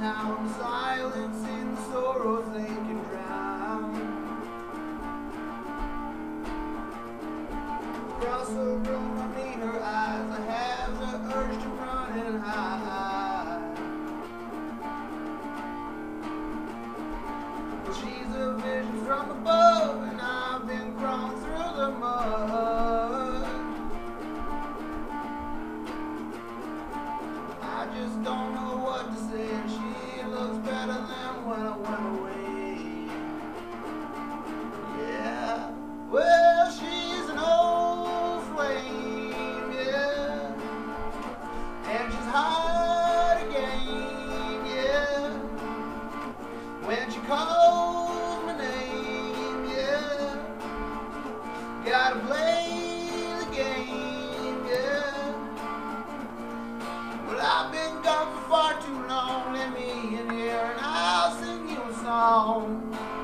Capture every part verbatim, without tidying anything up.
down, silencing the sorrows they can drown. Across the room, I meet her eyes. I have the urge to run and hide. But she's a vision from above, and I've been crawling through the mud. I just don't know what to say, and she looks better than when I went away. Yeah, well, she's an old flame, yeah, and she's hot again, yeah, when she calls my name, yeah, gotta play the game, yeah. Well, I've been gone for far too long, let me in here and I'll sing you a song.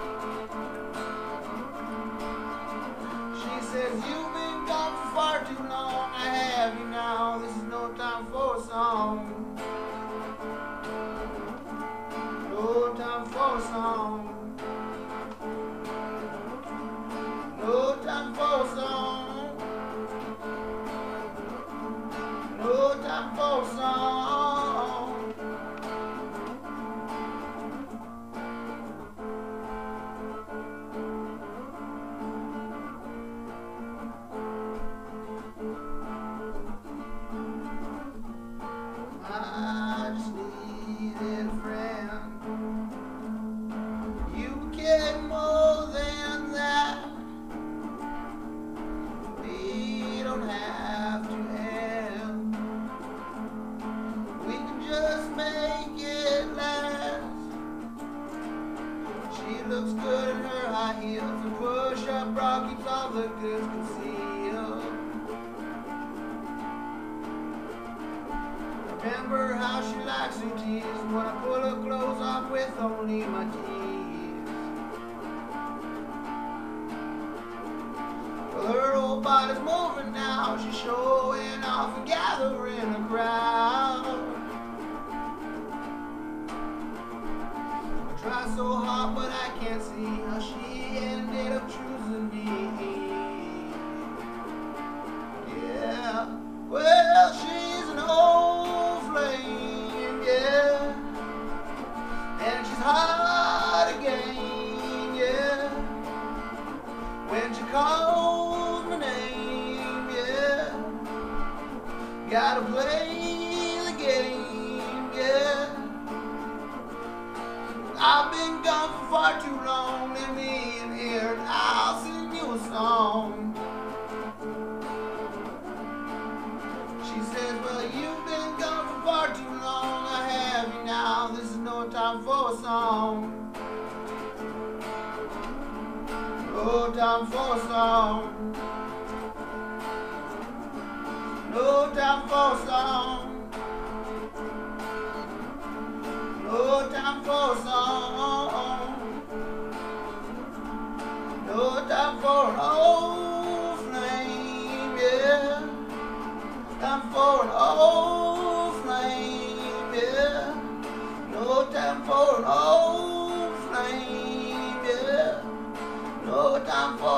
She says, you've been gone for far too long, I have you now, this is no time for a song. No time for a song. No time for a song. No time for a song. I just needed a friend. You get more than that. We don't have to end. We can just make it last. She looks good in her high heels and push-up bra keeps all the goods concealed. Remember how she likes her tears when I pull her clothes off with only my tears. Well, her whole body's moving now, she's showing off and gathering a crowd. I try so hard but I can't see how she ended up choosing me. Yeah, well, she's an old flame, yeah, and she's hot again, yeah, when she calls my name, yeah, gotta play the game, yeah. I've been gone for far too long, let me in here and I'll sing you a song. She says, well, you've been gone for far too long, I have you now, this is no time for a song. No time for a song. No time for a song. No time for a song. No time for an old flame, yeah. Time for an old flame, yeah. No time for an old flame, yeah. No time for